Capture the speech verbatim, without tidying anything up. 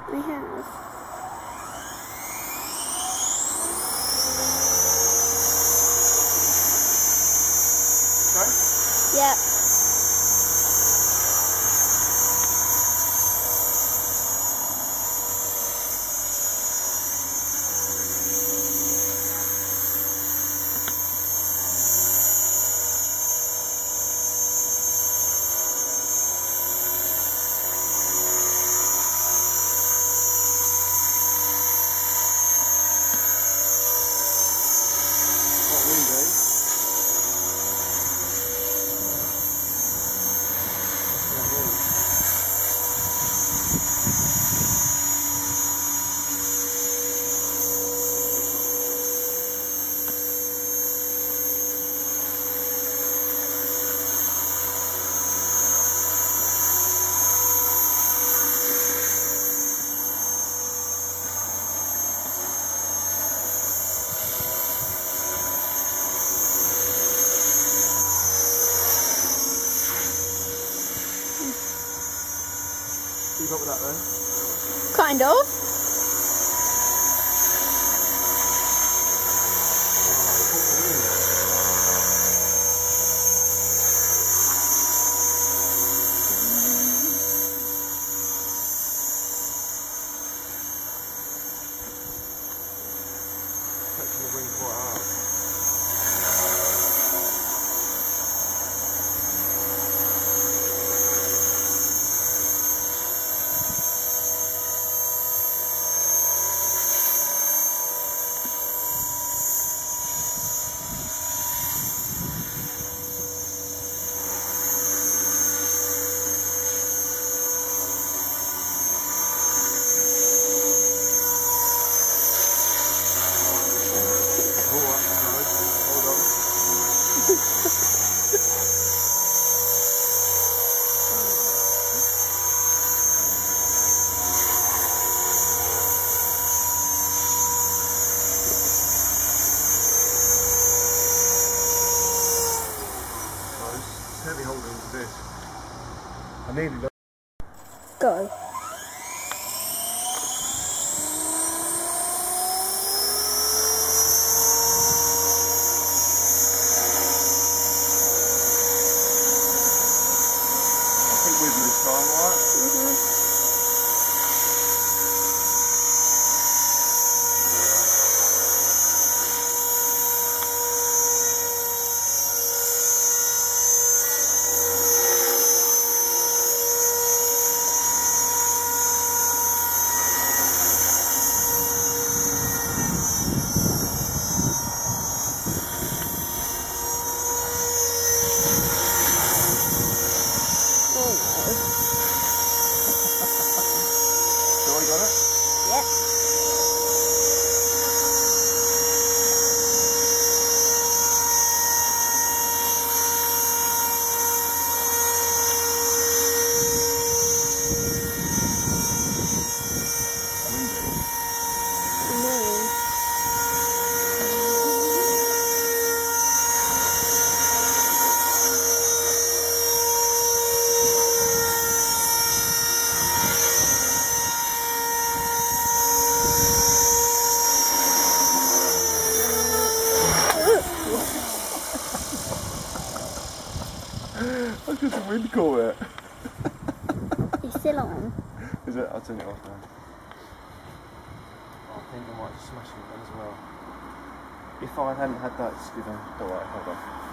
We have. Sorry? Yeah. Keep up with that then? Kind of. Touching the wing quite hard. Heavy holding to this. I needed that. Go. I think with you this time, right? Mm-hmm. So I got it? Yep. That's just a wind caught it. It's still on. Is it? I'll turn it off now. I think I might smash it as well. If I hadn't had that skid on, alright, hold on.